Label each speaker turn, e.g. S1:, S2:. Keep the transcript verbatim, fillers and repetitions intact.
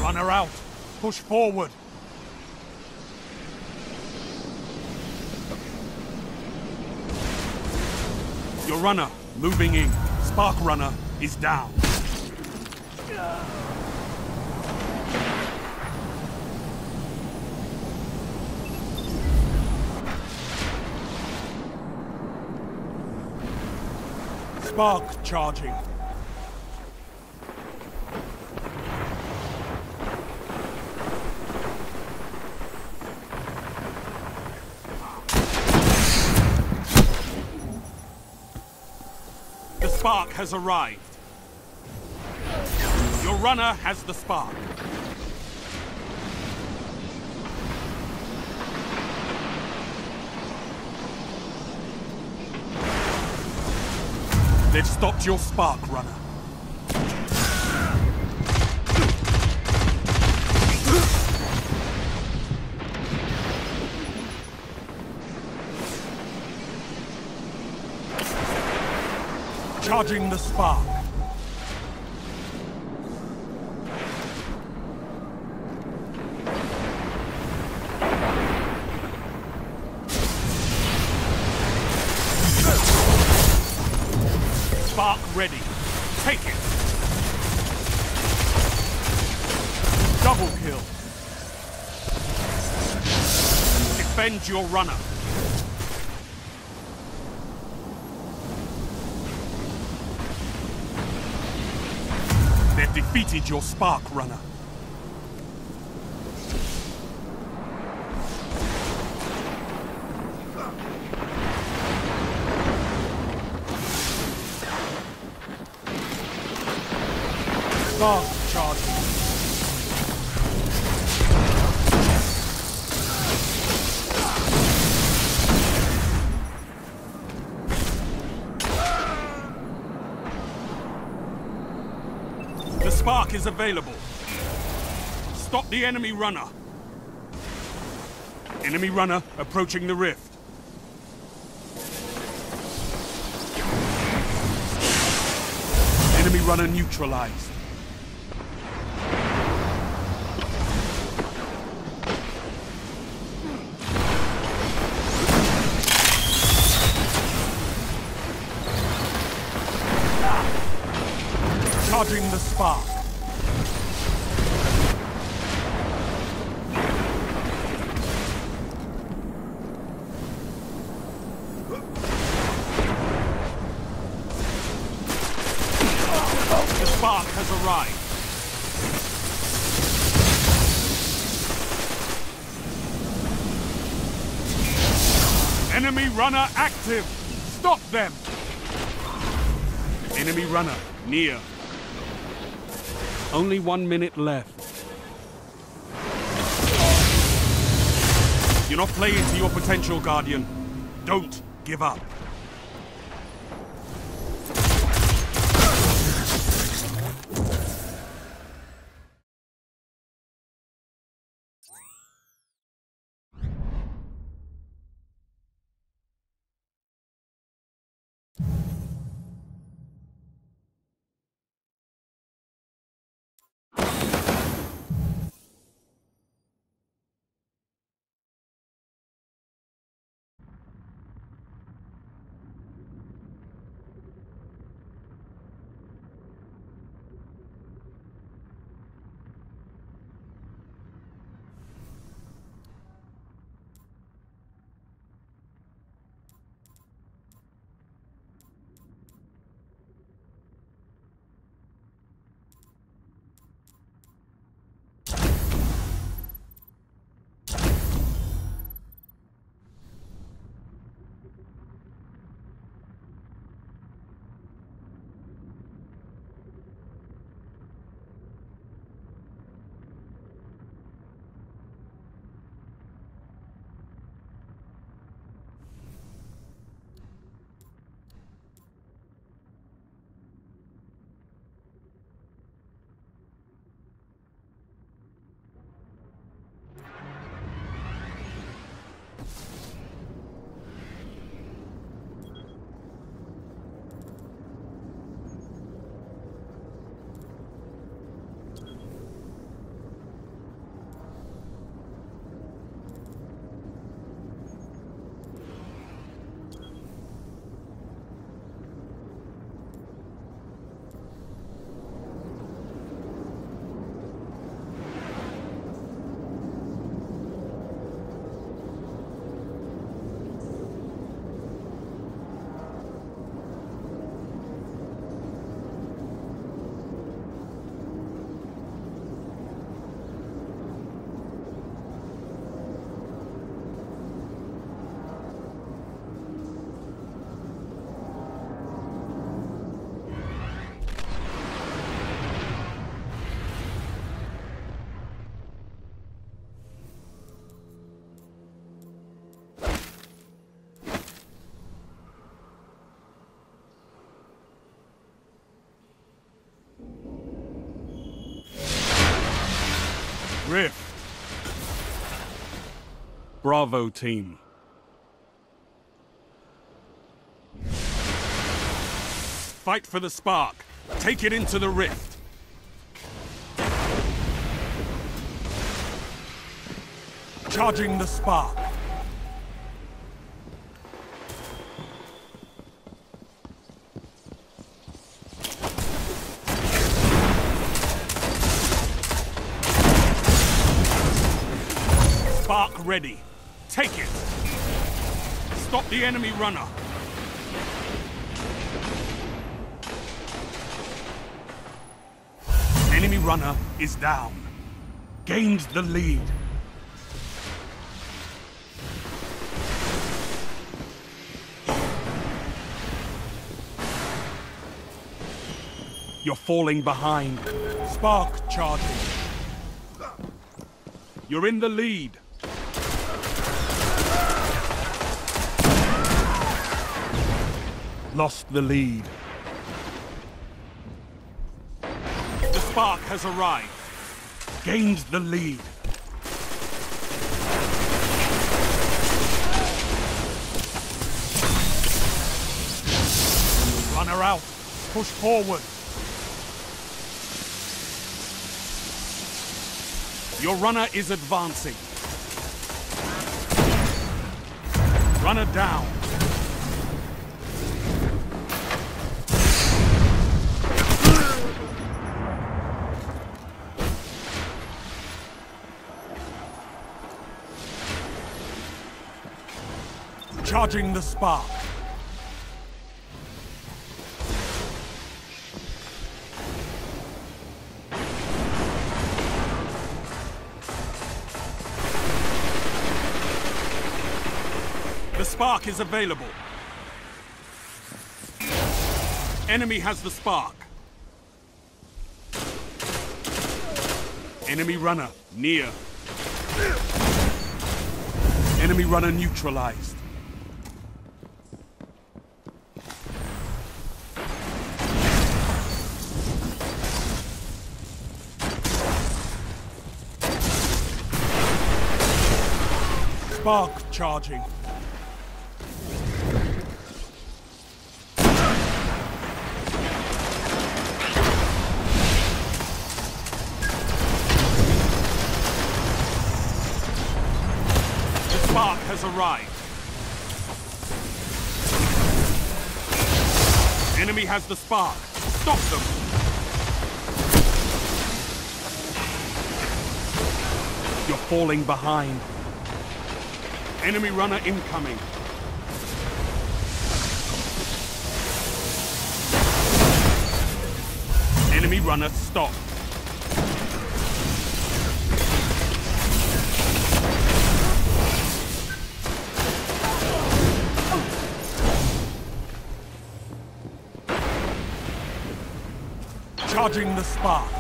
S1: Runner out. Push forward. Your runner, moving in. Spark runner is down. Spark charging. The spark has arrived. Your runner has the spark. They've stopped your spark, runner. Charging the spark. Spark ready. Take it. Double kill. Defend your runner. They've defeated your spark runner. Spark charging. The spark is available. Stop the enemy runner. Enemy runner approaching the rift. Enemy runner neutralized. Charging the spark. The spark has arrived. Enemy runner active. Stop them. Enemy runner near. Only one minute left. You're not playing to your potential, Guardian. Don't give up. Rift. Bravo team. Fight for the spark. Take it into the rift. Charging the spark. Spark ready. Take it. Stop the enemy runner. Enemy runner is down. Gained the lead. You're falling behind. Spark charging. You're in the lead. Lost the lead. The spark has arrived. Gained the lead. Runner out. Push forward. Your runner is advancing. Runner down. Charging the spark. The spark is available. Enemy has the spark. Enemy runner near. Enemy runner neutralized. Spark charging. The spark has arrived. Enemy has the spark. Stop them. You're falling behind. Enemy runner incoming. Enemy runner stop. Charging the spark.